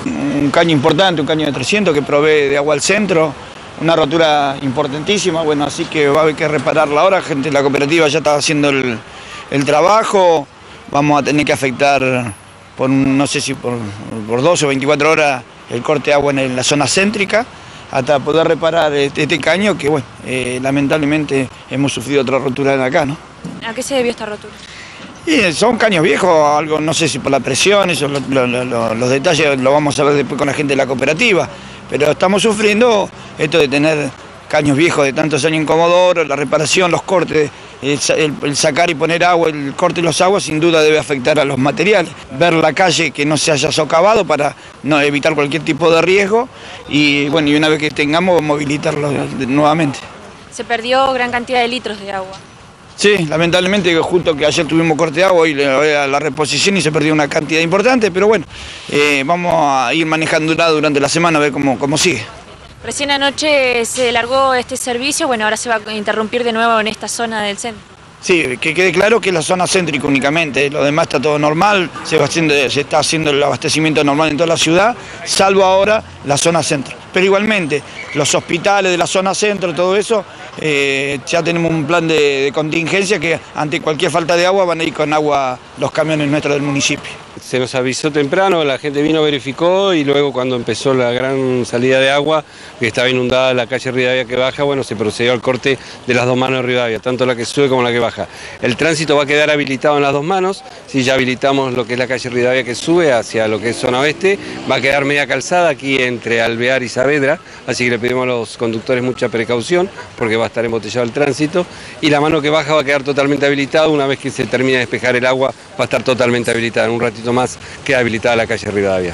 Un caño importante, un caño de 300 que provee de agua al centro, una rotura importantísima, bueno, así que va a haber que repararla ahora, gente de la cooperativa ya está haciendo el trabajo, vamos a tener que afectar por, no sé si por 12 o 24 horas el corte de agua en la zona céntrica, hasta poder reparar este caño que, bueno, lamentablemente hemos sufrido otra rotura de acá, ¿no? ¿A qué se debió esta rotura? Y son caños viejos, algo, no sé si por la presión, eso, los detalles lo vamos a ver después con la gente de la cooperativa, pero estamos sufriendo esto de tener caños viejos de tantos años en Comodoro, la reparación, los cortes, el sacar y poner agua, el corte de los aguas sin duda debe afectar a los materiales. Ver la calle que no se haya socavado para no evitar cualquier tipo de riesgo y bueno, y una vez que tengamos movilizarlo nuevamente. Se perdió gran cantidad de litros de agua. Sí, lamentablemente justo que ayer tuvimos corte de agua y la reposición y se perdió una cantidad importante, pero bueno, vamos a ir manejándola durante la semana a ver cómo sigue. Recién anoche se largó este servicio, bueno, ahora se va a interrumpir de nuevo en esta zona del centro. Sí, que quede claro que es la zona céntrica únicamente, lo demás está todo normal, se está haciendo el abastecimiento normal en toda la ciudad, salvo ahora la zona centro. Pero igualmente, los hospitales de la zona centro, todo eso, ya tenemos un plan de contingencia que ante cualquier falta de agua van a ir con agua los camiones nuestros del municipio. Se nos avisó temprano, la gente vino, verificó y luego cuando empezó la gran salida de agua, que estaba inundada la calle Rivadavia que baja, bueno, se procedió al corte de las dos manos de Rivadavia, tanto la que sube como la que baja. El tránsito va a quedar habilitado en las dos manos, si ya habilitamos lo que es la calle Rivadavia que sube hacia lo que es zona oeste, va a quedar media calzada aquí entre Alvear y Saavedra, así que le pedimos a los conductores mucha precaución porque va a estar embotellado el tránsito, y la mano que baja va a quedar totalmente habilitada, una vez que se termine de despejar el agua va a estar totalmente habilitada, en un ratito más queda habilitada la calle Rivadavia.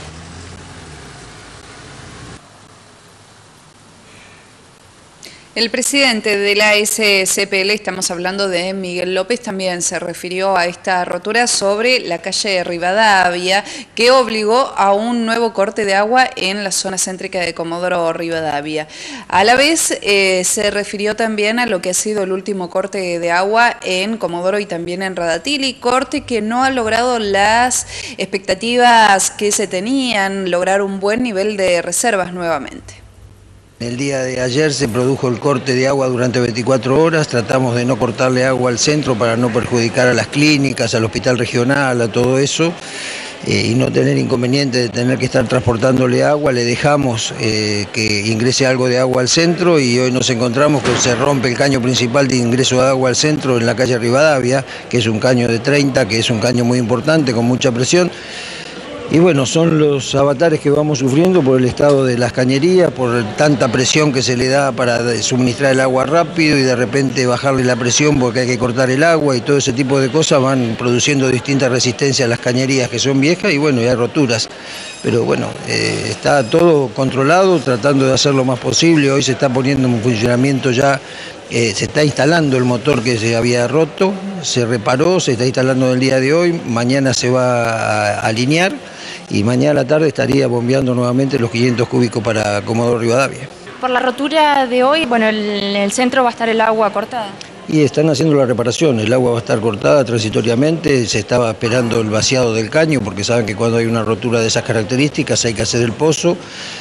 El presidente de la SCPL, estamos hablando de Miguel López, también se refirió a esta rotura sobre la calle Rivadavia, que obligó a un nuevo corte de agua en la zona céntrica de Comodoro Rivadavia. A la vez se refirió también a lo que ha sido el último corte de agua en Comodoro y también en Radatili, corte que no ha logrado las expectativas que se tenían, lograr un buen nivel de reservas nuevamente. El día de ayer se produjo el corte de agua durante 24 horas, tratamos de no cortarle agua al centro para no perjudicar a las clínicas, al hospital regional, a todo eso, y no tener inconveniente de tener que estar transportándole agua. Le dejamos que ingrese algo de agua al centro y hoy nos encontramos que se rompe el caño principal de ingreso de agua al centro en la calle Rivadavia, que es un caño de 30, que es un caño muy importante, con mucha presión. Y bueno, son los avatares que vamos sufriendo por el estado de las cañerías, por tanta presión que se le da para suministrar el agua rápido y de repente bajarle la presión porque hay que cortar el agua y todo ese tipo de cosas van produciendo distintas resistencias a las cañerías que son viejas y bueno, y hay roturas. Pero bueno, está todo controlado, tratando de hacer lo más posible. Hoy se está poniendo en funcionamiento ya, se está instalando el motor que se había roto, se reparó, se está instalando el día de hoy, mañana se va a alinear. Y mañana a la tarde estaría bombeando nuevamente los 500 cúbicos para Comodoro Rivadavia. Por la rotura de hoy, bueno, en el centro va a estar el agua cortada. Y están haciendo la reparación, el agua va a estar cortada transitoriamente, se estaba esperando el vaciado del caño porque saben que cuando hay una rotura de esas características hay que hacer el pozo.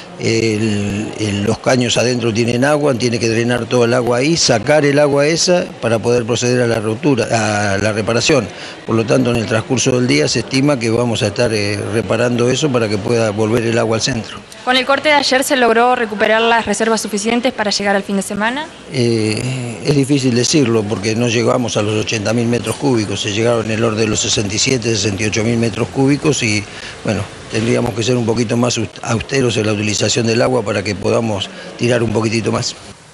Los caños adentro tienen agua, tiene que drenar todo el agua ahí, sacar el agua esa para poder proceder a la rotura, a la reparación. Por lo tanto, en el transcurso del día se estima que vamos a estar reparando eso para que pueda volver el agua al centro. ¿Con el corte de ayer se logró recuperar las reservas suficientes para llegar al fin de semana? Es difícil decirlo porque no llegamos a los 80.000 metros cúbicos, se llegaron en el orden de los 67.000, 68.000 metros cúbicos y bueno, tendríamos que ser un poquito más austeros en la utilización del agua para que podamos tirar un poquitito más.